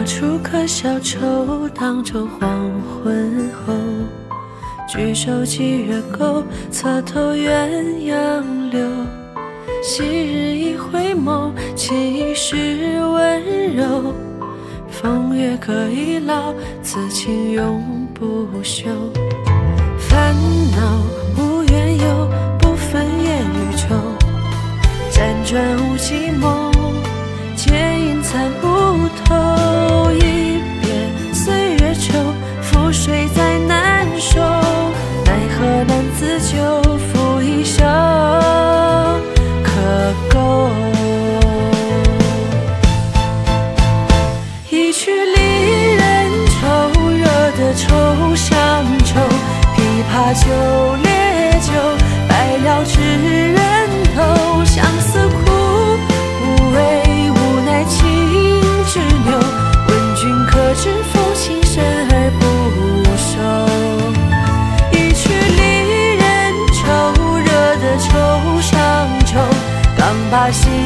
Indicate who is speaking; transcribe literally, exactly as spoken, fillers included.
Speaker 1: 出颗小愁，当作黄昏后，举手寄月钩，侧头鸳鸯柳。昔日一回眸，其实温柔。风月可以老，此情永不朽。烦恼无缘由，不分烟与酒。辗转无际梦，皆因参不透。一别岁月稠，覆水再难收。奈何难自救，负一生可够。一曲离人愁，惹得愁相愁。琵琶酒，烈酒，白了知人头。相思苦，无味无奈情之牛。问君可知否，情深而不寿。一曲离人愁，惹得愁上愁。刚把心